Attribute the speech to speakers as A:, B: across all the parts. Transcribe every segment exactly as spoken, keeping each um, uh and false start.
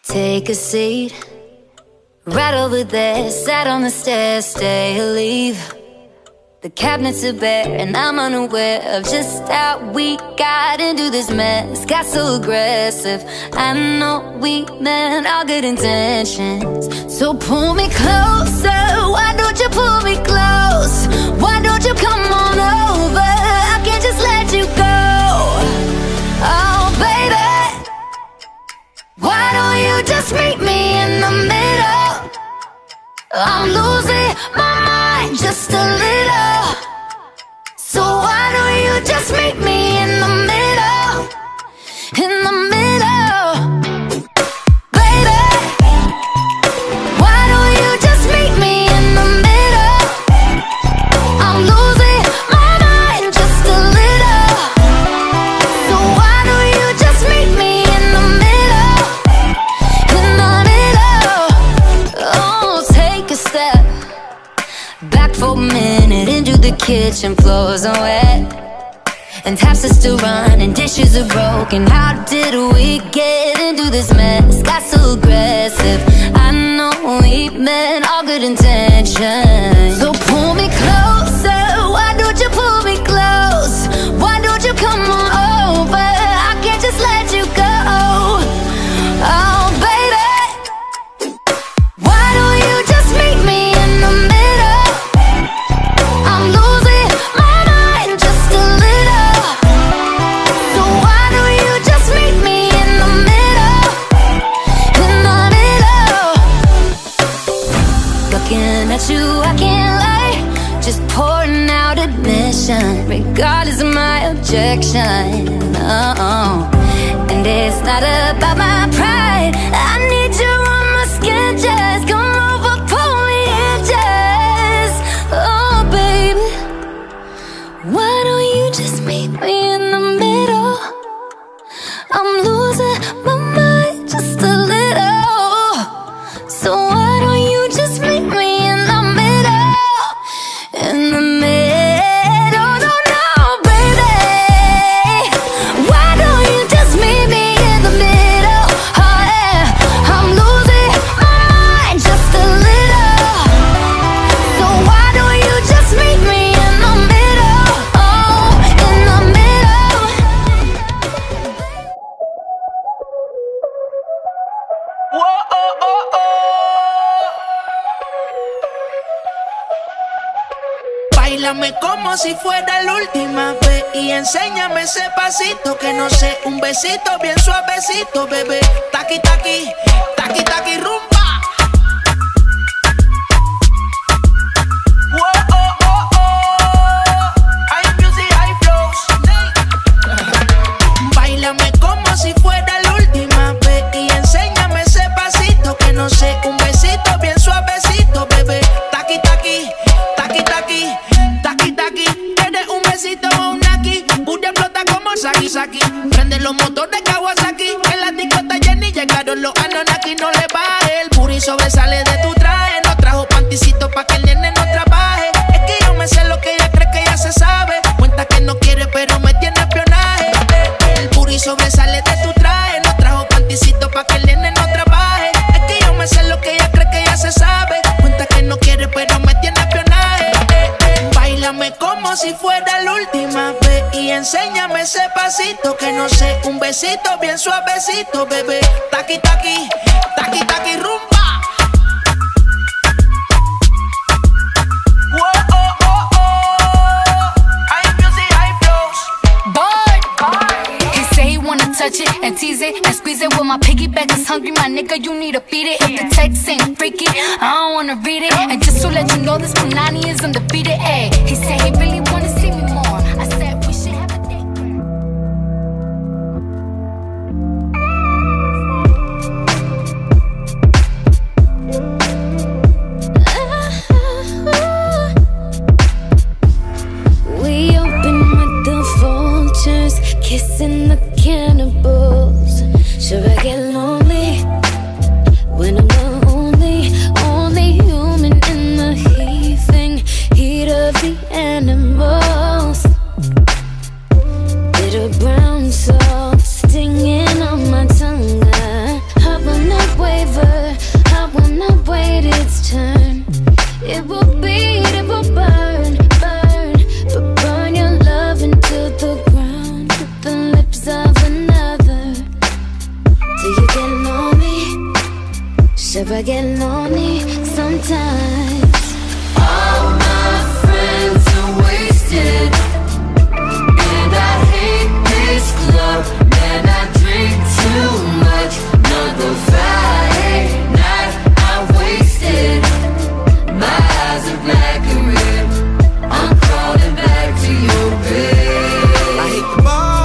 A: Take a seat, right over there. Sat on the stairs, stay or leave. The cabinets are bare and I'm unaware of just how we got into this mess. Got so aggressive, I know we meant all good intentions. So pull me closer, why don't you pull me close? Why don't you come on over? I can't just let you go. Oh baby, why don't you just meet me in the middle? I'm losing my mind just a little. So why don't you just meet me in the middle? In the middle, baby. Why don't you just meet me in the middle? I'm losing my mind just a little. So why don't you just meet me in the middle? In the middle. Oh, take a step back for a minute into the kitchen. Floors are wet and taps are still running, dishes are broken. How did we get into this mess? Got so aggressive, I know we meant all good intentions. So pull me closer, why don't you pull me close? Why don't you come on over? I can't just let you go. Oh baby, why don't you just meet me in the middle? I'm losing my mind just a little. So why don't you just meet me in the middle? In the middle. Looking at you, I can't lie, just pouring out admission, regardless of my objection. Oh, and it's not about my pride. I need you on my skin, just come over, pull me in, just. Oh baby, why don't you just meet me in the middle? I'm losing my mind just a little. So why don't you just meet me in the middle? In the middle, no, no, baby. Why don't you just meet me in the middle? Oh yeah, I'm losing my mind just a little. So why don't you just meet me in the middle? Oh, in the middle.
B: Whoa, oh, oh, oh. Báilame como si fuera la última vez y enséñame ese pasito que no sé, un besito bien suavecito, bebé. Taqui, taqui, taqui, taqui, rumba. Whoa, oh, oh, oh. High music, high flows. Báilame como si fuera la última vez y enséñame ese pasito que no sé, un besito bien suavecito, bebé. Taqui, taqui, taqui, taqui, taqui, taqui. ¿Quieres un besito o un naki? Booty explota como Saki, Saki. Prende los motores Kawasaki. En la disco está llena y llegaron los Anunnaki. No le baje, el booty sobresale de tu traje. No trajo panticito pa' que el nene no trabaje. Es que yo me sé lo que ella cree que ya se sabe. Cuenta que no quiere pero me tiene espionaje. El booty sobresale de tu traje. No trajo panticito pa' que el nene no trabaje. Es que yo me sé lo que ella cree que ya se sabe. Cuenta que no quiere pero me tiene espionaje. Báilame como si fuera la última vez y enséñame ese pasito que no sé, un besito bien suavecito, bebé. Taqui, taqui, taqui, taqui, rumba. Whoa, oh, oh, oh. High music, high flows.
C: Boy, he say he wanna touch it and tease it and squeeze it. When my piggyback is hungry, my nigga, you need to feed it. If the text ain't freaky, I don't wanna read it. And just to let you know, this Punani is undefeated. Ay, he said he really wanna see me more. I said we should have a date.
A: We open with the vultures, kissing the cannibals. Sure I get lonely when I'm the only, only human in the heaving heat of the animals. wait its turn. It will beat, it will burn, burn, but burn your love into the ground with the lips of another. Do you get lonely? Should I get lonely sometimes? All my friends are wasted, and I hate this club. Man, I drink too much. Another Friday night I wasted. My eyes are black and red. I'm crawling back to your bed.
D: I hate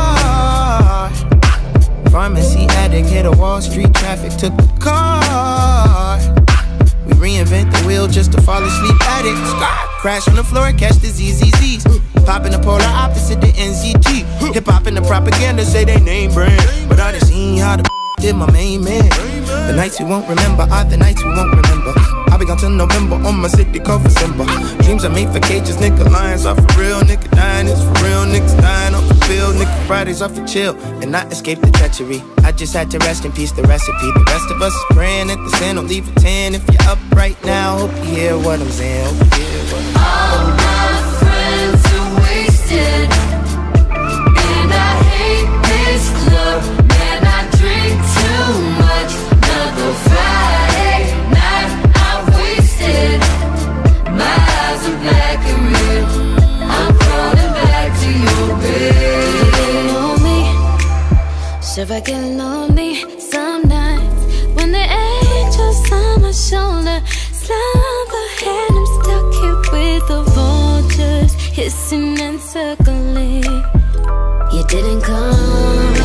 D: the bar. Pharmacy addict, hit a Wall Street traffic, took the car. We reinvent the wheel just to fall asleep at it. Crash on the floor, catch the Z Z Zs. Pop in the polar opposite the N Z T. Hip hop and the propaganda say they name brand, but I done seen how the did my main man. The nights we won't remember are the nights we won't remember. I'll be gone till November on my city called December. Dreams are made for cages, nigga. Lions are for real, nigga. Dying is for real, niggas dying off the field, nigga. Fridays off for chill and not escape the treachery. I just had to rest in peace, the recipe. The rest of us is praying at the sin. Don't leave a ten if you're up right now. Hope you hear what I'm saying. Hope you hear what I'm saying.
A: All my friends are wasted, and I hate this club. Man, I drink too much. Another Friday night I wasted. My eyes are black and red. I'm crawling back to your bed. Do you get lonely? Should I get lonely some nights when the angels on my shoulder slumber and I'm stuck here with the vultures hissing and circling. You didn't come.